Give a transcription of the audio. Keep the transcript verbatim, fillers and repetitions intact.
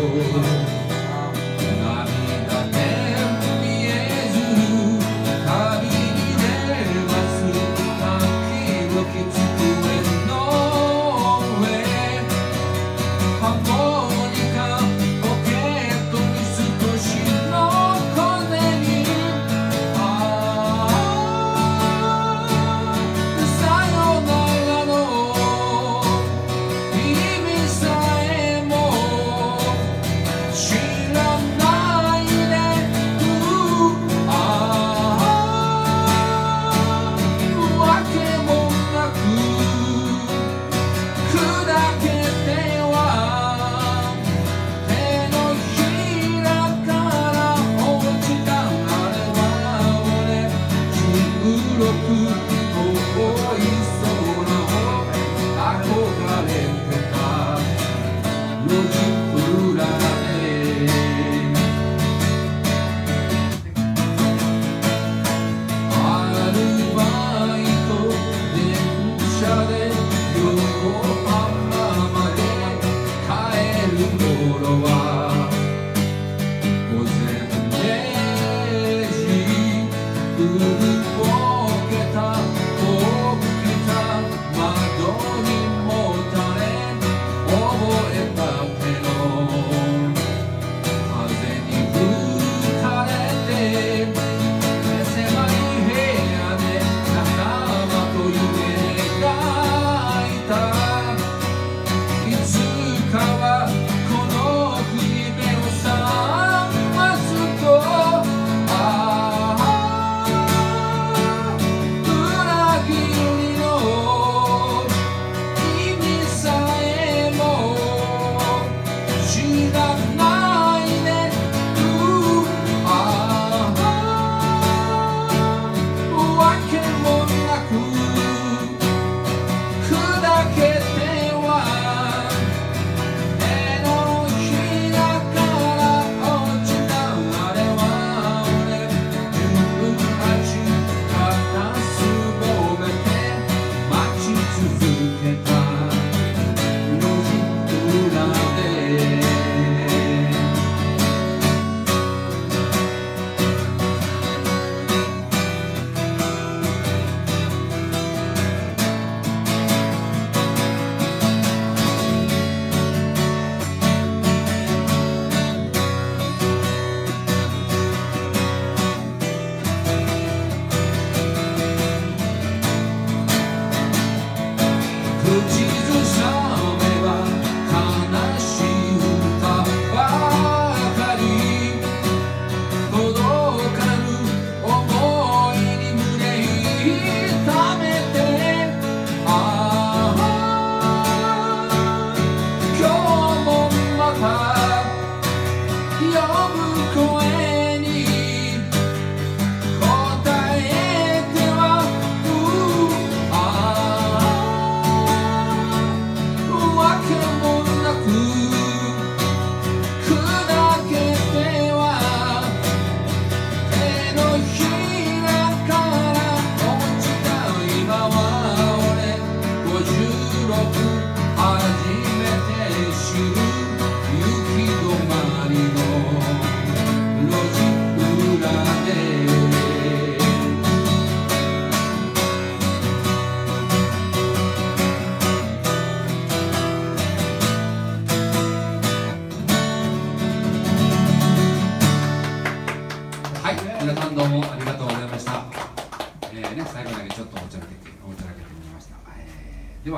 涙で見えず旅に出ます時々机の上ハーモニカポケットに少しの小銭ああさよならの意味さえも知らないでうああわけもなく砕けては手のひらから落ちたあれは俺じゅうろく遠い空を憧れてた路地裏でアルバイト電車で横浜まで帰る頃は午前れいじ古ぼけた大きな窓にもたれ覚えたけど風に吹かれて狭い部屋で仲間と夢描いたいつかはこの国目を覚ますとああ裏切りの意味さえも知らないでうああわけもなく砕けては手のひらから落ちたあれは俺じゅうはち片すぼめて待ち続けた路地裏で口ずさめば悲しい歌ばかり届かぬ想いに胸痛めてああ今日もまた呼ぶ声